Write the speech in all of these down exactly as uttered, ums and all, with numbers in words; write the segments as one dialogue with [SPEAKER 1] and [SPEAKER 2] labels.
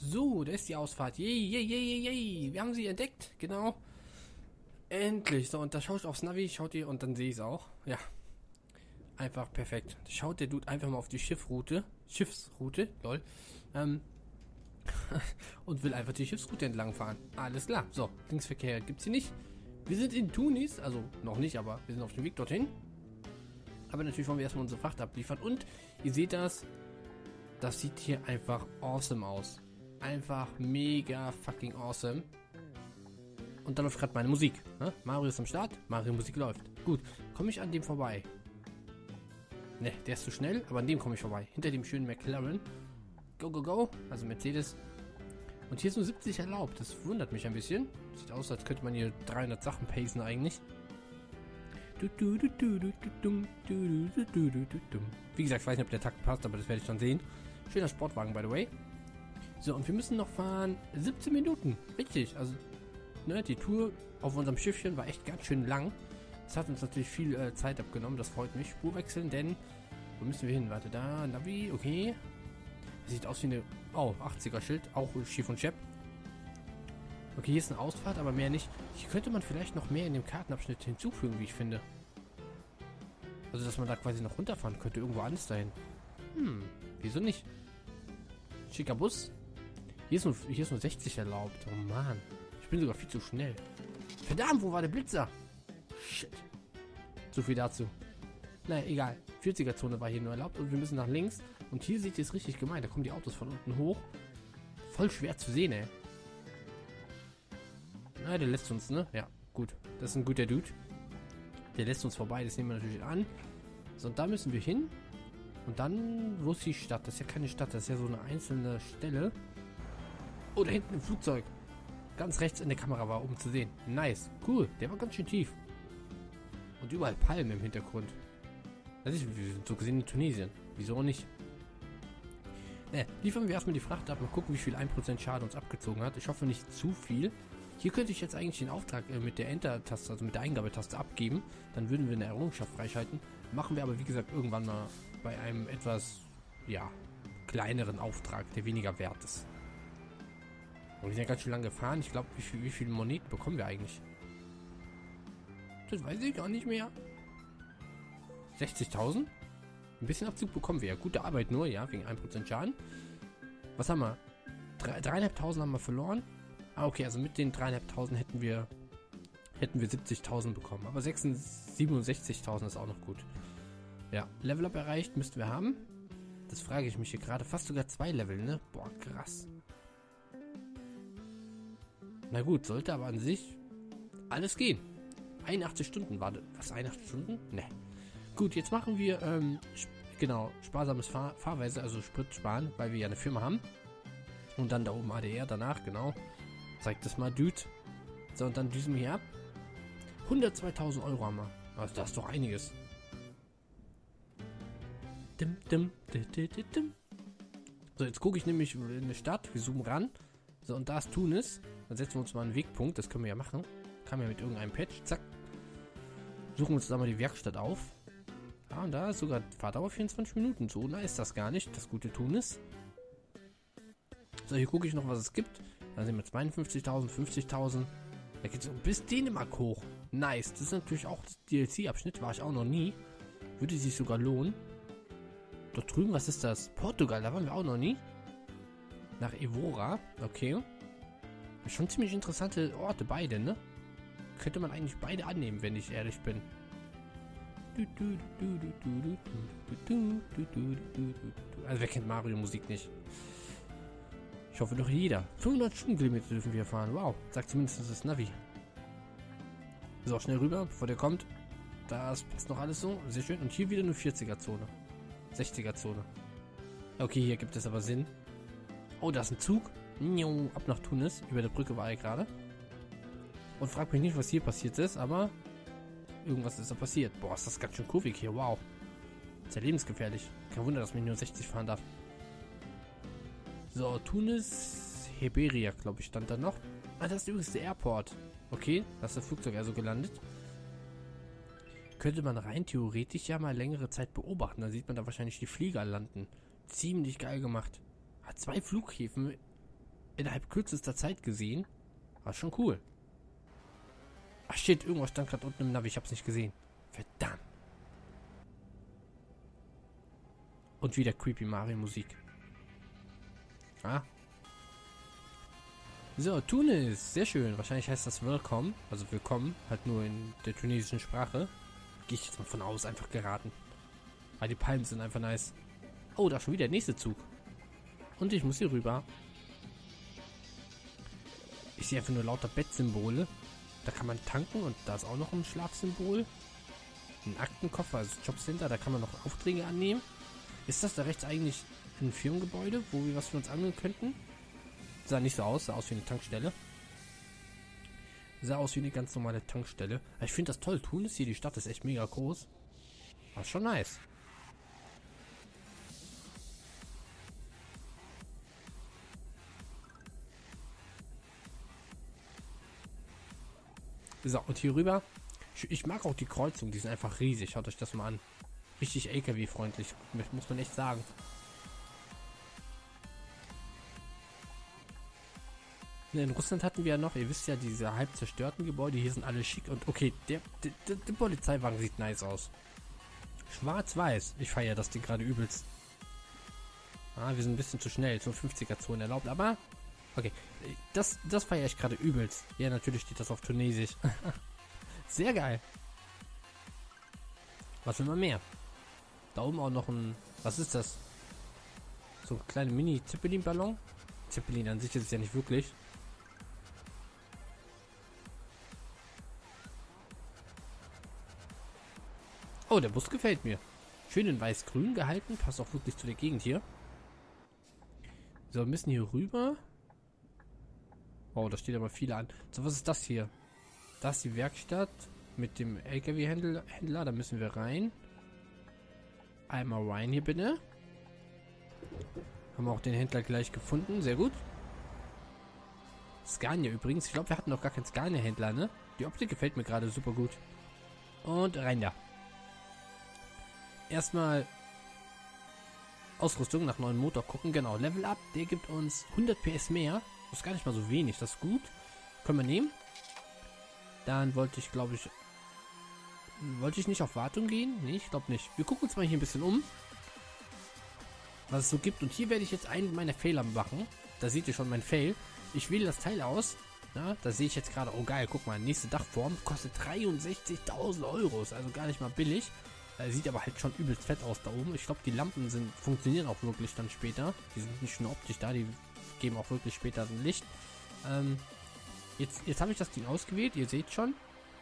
[SPEAKER 1] So, da ist die Ausfahrt. Yay, yay, yay, yay, yay. Wir haben sie entdeckt. Genau. Endlich. So, und da schaut aufs Navi, schaut ihr und dann sehe ich es auch. Ja. Einfach perfekt. Da schaut der Dude einfach mal auf die Schiffroute. Schiffsroute, lol. Ähm. und will einfach die Schiffsroute entlang fahren. Alles klar. So, Linksverkehr gibt's hier nicht. Wir sind in Tunis, also noch nicht, aber wir sind auf dem Weg dorthin. Aber natürlich wollen wir erstmal unsere Fracht abliefern. Und ihr seht das, das sieht hier einfach awesome aus. Einfach mega fucking awesome. Und dann läuft gerade meine Musik. Ne? Mario ist am Start, Mario Musik läuft. Gut, komme ich an dem vorbei? Ne, der ist zu schnell, aber an dem komme ich vorbei. Hinter dem schönen McLaren. Go, go, go. Also Mercedes. Und hier ist nur siebzig erlaubt. Das wundert mich ein bisschen. Sieht aus, als könnte man hier dreihundert Sachen pacen eigentlich. Wie gesagt, ich weiß nicht, ob der Takt passt, aber das werde ich dann sehen. Schöner Sportwagen, by the way. So, und wir müssen noch fahren siebzehn Minuten. Richtig, also ne, die Tour auf unserem Schiffchen war echt ganz schön lang. Das hat uns natürlich viel äh, Zeit abgenommen, das freut mich. Spur wechseln, denn wo müssen wir hin? Warte, da, Navi, okay. Das sieht aus wie eine, oh, achtziger Schild, auch Schiff und Chef. Okay, hier ist eine Ausfahrt, aber mehr nicht. Hier könnte man vielleicht noch mehr in dem Kartenabschnitt hinzufügen, wie ich finde. Also, dass man da quasi noch runterfahren könnte, irgendwo anders dahin. Hm, wieso nicht? Schicker Bus. Hier ist nur, hier ist nur sechzig erlaubt. Oh Mann. Ich bin sogar viel zu schnell. Verdammt, wo war der Blitzer? Shit. Zu viel dazu. Naja, egal. vierziger-Zone war hier nur erlaubt und wir müssen nach links. Und hier seht ihr es richtig gemeint. Da kommen die Autos von unten hoch. Voll schwer zu sehen, ey. Na, der lässt uns, ne? Ja, gut. Das ist ein guter Dude. Der lässt uns vorbei. Das nehmen wir natürlich an. So, und da müssen wir hin. Und dann, wo ist die Stadt? Das ist ja keine Stadt. Das ist ja so eine einzelne Stelle. Oh, da hinten im Flugzeug. Ganz rechts in der Kamera war oben zu sehen. Nice. Cool. Der war ganz schön tief. Und überall Palmen im Hintergrund. Das ist, wir sind so gesehen in Tunesien. Wieso nicht? Ne, liefern wir erstmal die Fracht ab. Mal gucken, wie viel ein Prozent Schaden uns abgezogen hat. Ich hoffe nicht zu viel. Hier könnte ich jetzt eigentlich den Auftrag äh, mit der Enter-Taste, also mit der Eingabetaste abgeben. Dann würden wir eine Errungenschaft freischalten. Machen wir aber, wie gesagt, irgendwann mal bei einem etwas, ja, kleineren Auftrag, der weniger wert ist. Und wir sind ja ganz schön lange gefahren. Ich glaube, wie viel, wie viele Moneten bekommen wir eigentlich? Das weiß ich gar nicht mehr. sechzigtausend? Ein bisschen Abzug bekommen wir ja. Gute Arbeit nur, ja, wegen ein Prozent Schaden. Was haben wir? dreieinhalbtausend haben wir verloren. Ah, okay, also mit den dreieinhalbtausend hätten wir hätten wir siebzigtausend bekommen. Aber siebenundsechzigtausend ist auch noch gut. Ja, Level Up erreicht müssten wir haben. Das frage ich mich hier gerade. Fast sogar zwei Level, ne? Boah, krass. Na gut, sollte aber an sich alles gehen. einundachtzig Stunden war das. Was, einundachtzig Stunden? Ne. Gut, jetzt machen wir, ähm, sp genau, sparsames Fahr Fahrweise, also Sprit sparen, weil wir ja eine Firma haben. Und dann da oben A D R danach, genau. Zeigt das mal, Dude. So, und dann düsen wir hier ab. hundertzweitausend Euro haben wir. Also, das ist doch einiges. Dim, dim, dim, dim, dim. So, jetzt gucke ich nämlich in eine Stadt. Wir zoomen ran. So, und da ist Tunis. Dann setzen wir uns mal einen Wegpunkt. Das können wir ja machen. Kann ja mit irgendeinem Patch. Zack. Suchen uns da mal die Werkstatt auf. Ah, und da ist sogar Fahrtdauer vierundzwanzig Minuten. So, na ist das gar nicht. Das gute Tunis. So, hier gucke ich noch, was es gibt. Da sind wir zweiundfünfzigtausend, fünfzigtausend. Da geht es bis Dänemark hoch. Nice. Das ist natürlich auch das D L C-Abschnitt. War ich auch noch nie. Würde sich sogar lohnen. Dort drüben, was ist das? Portugal, da waren wir auch noch nie. Nach Evora. Okay. Schon ziemlich interessante Orte, beide, ne? Könnte man eigentlich beide annehmen, wenn ich ehrlich bin. Also, wer kennt Mario-Musik nicht? Ich hoffe doch jeder. fünfhundert Stundenkilometer dürfen wir fahren. Wow, sagt zumindest das Navi. So, schnell rüber, bevor der kommt. Das passt noch alles so. Sehr schön. Und hier wieder eine vierziger-Zone. sechziger-Zone. Okay, hier gibt es aber Sinn. Oh, da ist ein Zug. Ab nach Tunis. Über der Brücke war er gerade. Und frag mich nicht, was hier passiert ist, aber irgendwas ist da passiert. Boah, ist das ganz schön kurvig hier. Wow. Ist ja lebensgefährlich. Kein Wunder, dass man nur sechzig fahren darf. So, Tunis, Heberia, glaube ich, stand da noch. Ah, das ist übrigens der Airport. Okay, da ist das Flugzeug also gelandet. Könnte man rein theoretisch ja mal längere Zeit beobachten. Dann sieht man da wahrscheinlich die Flieger landen. Ziemlich geil gemacht. Hat zwei Flughäfen innerhalb kürzester Zeit gesehen. War schon cool. Ach shit, irgendwas stand gerade unten im Navi, ich hab's nicht gesehen. Verdammt. Und wieder Creepy Mario Musik. Ah. So, Tunis. Sehr schön. Wahrscheinlich heißt das Welcome. Also willkommen. Halt nur in der tunesischen Sprache. Gehe ich jetzt mal von aus. Einfach geraten. Weil die Palmen sind einfach nice. Oh, da schon wieder der nächste Zug. Und ich muss hier rüber. Ich sehe einfach nur lauter Bettsymbole. Da kann man tanken und da ist auch noch ein Schlafsymbol. Ein Aktenkoffer, also Jobcenter. Da kann man noch Aufträge annehmen. Ist das da rechts eigentlich ein Firmengebäude, wo wir was für uns angeln könnten? Sah nicht so aus, sah aus wie eine Tankstelle. Sah aus wie eine ganz normale Tankstelle. Ich finde das toll. Tunis hier, die Stadt ist echt mega groß. War schon nice. So, und hier rüber. Ich, ich mag auch die Kreuzung, die sind einfach riesig. Schaut euch das mal an. Richtig L K W-freundlich, muss man echt sagen. In Russland hatten wir ja noch, ihr wisst ja, diese halb zerstörten Gebäude, hier sind alle schick und okay, der, der, der, der Polizeiwagen sieht nice aus. Schwarz-Weiß, ich feiere das Ding gerade übelst. Ah, wir sind ein bisschen zu schnell, zum fünfziger-Zonen erlaubt, aber okay, das, das feiere ich gerade übelst. Ja, natürlich steht das auf Tunesisch. Sehr geil. Was will man mehr? Da oben auch noch ein, was ist das? So ein kleiner Mini-Zeppelin-Ballon. Zeppelin an sich ist es ja nicht wirklich. Oh, der Bus gefällt mir. Schön in weiß-grün gehalten. Passt auch wirklich zu der Gegend hier. So, wir müssen hier rüber. Oh, da steht aber viele an. So, was ist das hier? Das ist die Werkstatt mit dem L K W-Händler. Da müssen wir rein. Einmal rein hier bitte. Haben wir auch den Händler gleich gefunden. Sehr gut. Scania übrigens. Ich glaube, wir hatten noch gar keinen Scania-Händler, ne? Die Optik gefällt mir gerade super gut. Und rein da. Erstmal Ausrüstung nach neuen Motor gucken. Genau, Level Up. Der gibt uns hundert P S mehr. Das ist gar nicht mal so wenig. Das ist gut. Können wir nehmen. Dann wollte ich, glaube ich... Wollte ich nicht auf Wartung gehen? Nee, ich glaube nicht. Wir gucken uns mal hier ein bisschen um. Was es so gibt. Und hier werde ich jetzt einen meiner Fehler machen. Da seht ihr schon mein Fail. Ich wähle das Teil aus. Ja, da sehe ich jetzt gerade, oh geil, guck mal, nächste Dachform kostet dreiundsechzigtausend Euro. Ist also gar nicht mal billig. Äh, sieht aber halt schon übelst fett aus da oben. Ich glaube, die Lampen sind funktionieren auch wirklich dann später. Die sind nicht nur optisch da, die geben auch wirklich später ein Licht. Ähm, jetzt jetzt habe ich das Ding ausgewählt, ihr seht schon.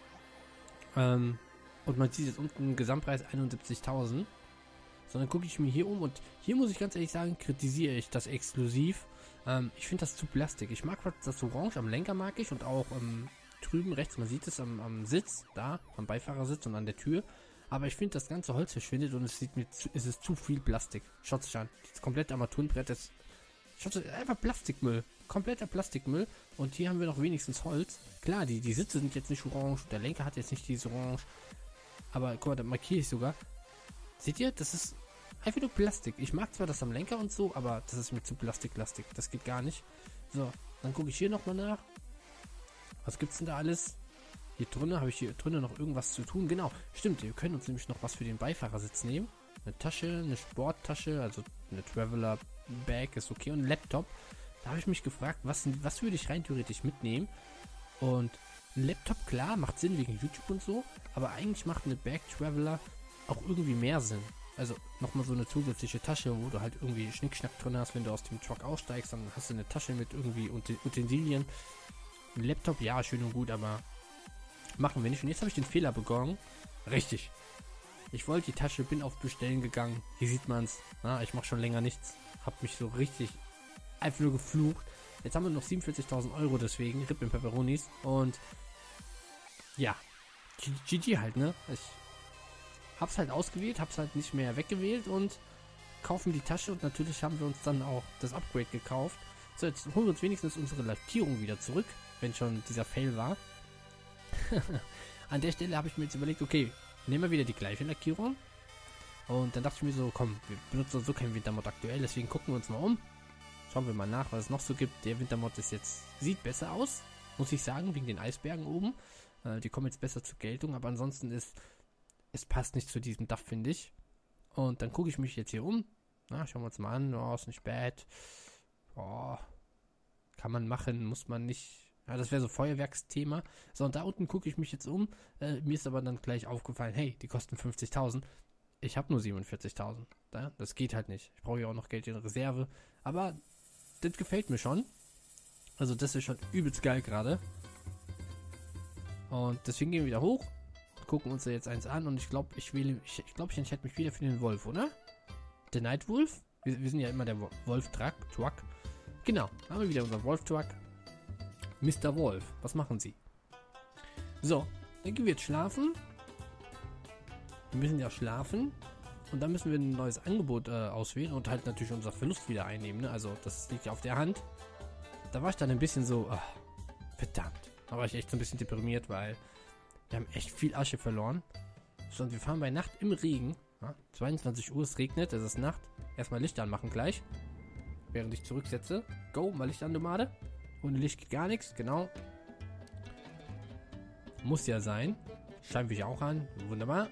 [SPEAKER 1] Ähm, und man sieht jetzt unten einen Gesamtpreis einundsiebzigtausend. So, dann gucke ich mir hier um und hier muss ich ganz ehrlich sagen, kritisiere ich das exklusiv. Ähm, ich finde das zu plastik. Ich mag das Orange am Lenker, mag ich, und auch ähm, drüben rechts, man sieht es am, am Sitz, da, am Beifahrersitz und an der Tür. Aber ich finde, das ganze Holz verschwindet und es sieht mir zu, es ist zu viel Plastik. Schaut sich an. Das komplette Armaturenbrett ist, schaut sich, einfach Plastikmüll. Kompletter Plastikmüll. Und hier haben wir noch wenigstens Holz. Klar, die, die Sitze sind jetzt nicht orange, der Lenker hat jetzt nicht dieses Orange. Aber guck mal, da markiere ich sogar. Seht ihr, das ist einfach nur Plastik. Ich mag zwar das am Lenker und so, aber das ist mir zu plastiklastig. Das geht gar nicht. So, dann gucke ich hier nochmal nach. Was gibt's denn da alles? Hier drinnen habe ich hier drinnen noch irgendwas zu tun. Genau, stimmt. Wir können uns nämlich noch was für den Beifahrersitz nehmen. Eine Tasche, eine Sporttasche, also eine Traveler Bag ist okay, und ein Laptop. Da habe ich mich gefragt, was, was würde ich rein theoretisch mitnehmen? Und ein Laptop, klar, macht Sinn wegen YouTube und so, aber eigentlich macht eine Bag Traveler auch irgendwie mehr Sinn. Also nochmal so eine zusätzliche Tasche, wo du halt irgendwie Schnickschnack drin hast, wenn du aus dem Truck aussteigst, dann hast du eine Tasche mit irgendwie Utensilien. Ein Laptop, ja, schön und gut, aber machen wir nicht. Und jetzt habe ich den Fehler begangen. Richtig. Ich wollte die Tasche, bin auf Bestellen gegangen. Hier sieht man es. Ich mache schon länger nichts. Hab mich so richtig einfach nur geflucht. Jetzt haben wir noch siebenundvierzigtausend Euro deswegen. Rip in Pepperonis. Und ja, G G halt, ne? Ich hab's halt ausgewählt, hab's halt nicht mehr weggewählt und kaufen die Tasche. Und natürlich haben wir uns dann auch das Upgrade gekauft. So, jetzt holen wir uns wenigstens unsere Lackierung wieder zurück, wenn schon dieser Fail war. An der Stelle habe ich mir jetzt überlegt, okay, nehmen wir wieder die gleiche Lackierung. Und dann dachte ich mir so, komm, wir benutzen so kein Wintermod aktuell, deswegen gucken wir uns mal um. Schauen wir mal nach, was es noch so gibt. Der Wintermod ist jetzt, sieht besser aus, muss ich sagen, wegen den Eisbergen oben. Äh, die kommen jetzt besser zur Geltung, aber ansonsten ist, es passt nicht zu diesem Dach, finde ich. Und dann gucke ich mich jetzt hier um. Na, schauen wir uns mal an. Oh, ist nicht bad. Oh, kann man machen, muss man nicht. Ja, das wäre so Feuerwerksthema. So, und da unten gucke ich mich jetzt um. Äh, mir ist aber dann gleich aufgefallen, hey, die kosten fünfzigtausend. Ich habe nur siebenundvierzigtausend. Ja, das geht halt nicht. Ich brauche ja auch noch Geld in Reserve. Aber das gefällt mir schon. Also das ist schon übelst geil gerade. Und deswegen gehen wir wieder hoch. Gucken uns da jetzt eins an. Und ich glaube, ich wähle, ich, ich glaube, ich entscheide mich wieder für den Wolf, oder? Der Nightwolf? Wir, wir sind ja immer der Wolf-Truck. Truck. Genau, haben wir wieder unseren Wolf-Truck. Mister Wolf, was machen Sie? So, dann gehen wir jetzt schlafen. Wir müssen ja schlafen. Und dann müssen wir ein neues Angebot äh, auswählen und halt natürlich unser Verlust wieder einnehmen. Ne? Also, das liegt ja auf der Hand. Da war ich dann ein bisschen so, ach, verdammt. Da war ich echt so ein bisschen deprimiert, weil wir haben echt viel Asche verloren. So, und wir fahren bei Nacht im Regen. Ja? zweiundzwanzig Uhr, es regnet, es ist Nacht. Erstmal Licht anmachen gleich. Während ich zurücksetze. Go, mal Licht an, Nomade. Ohne Licht geht gar nichts, genau. Muss ja sein. Scheinwisch auch an. Wunderbar.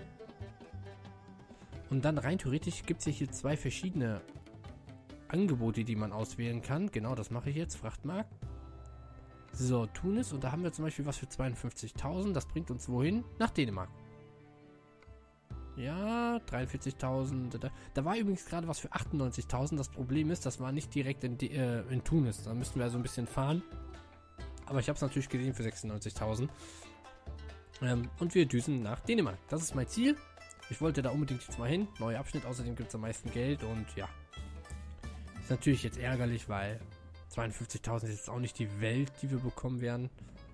[SPEAKER 1] Und dann rein theoretisch gibt es ja hier zwei verschiedene Angebote, die man auswählen kann. Genau, das mache ich jetzt. Frachtmarkt. So, Tunis. Und da haben wir zum Beispiel was für zweiundfünfzigtausend. Das bringt uns wohin? Nach Dänemark. Ja, dreiundvierzigtausend. Da, da war übrigens gerade was für achtundneunzigtausend. Das Problem ist, das war nicht direkt in, äh, in Tunis. Da müssten wir also ein bisschen fahren. Aber ich habe es natürlich gesehen für sechsundneunzigtausend. Ähm, und wir düsen nach Dänemark. Das ist mein Ziel. Ich wollte da unbedingt jetzt mal hin. Neuer Abschnitt, außerdem gibt es am meisten Geld. Und ja, ist natürlich jetzt ärgerlich, weil zweiundfünfzigtausend ist jetzt auch nicht die Welt, die wir bekommen werden.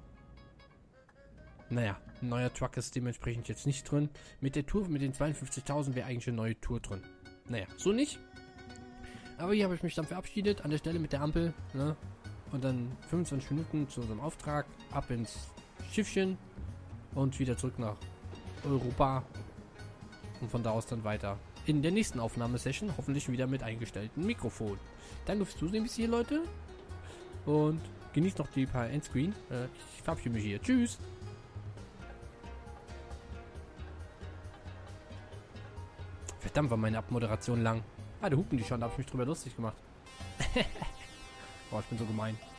[SPEAKER 1] Naja, ein neuer Truck ist dementsprechend jetzt nicht drin. Mit der Tour, mit den zweiundfünfzigtausend wäre eigentlich eine neue Tour drin. Naja, so nicht. Aber hier habe ich mich dann verabschiedet, an der Stelle mit der Ampel. Ne? Und dann fünfundzwanzig Minuten zu unserem Auftrag, ab ins Schiffchen und wieder zurück nach Europa. Und von da aus dann weiter in der nächsten Aufnahmesession, hoffentlich wieder mit eingestelltem Mikrofon. Danke fürs Zusehen bis hier, Leute. Und genießt noch die paar Endscreen. Äh, ich verabschiede mich hier. Tschüss. Verdammt, war meine Abmoderation lang. Ah, da hupen die schon, da habe ich mich drüber lustig gemacht. Boah, ich bin so gemein.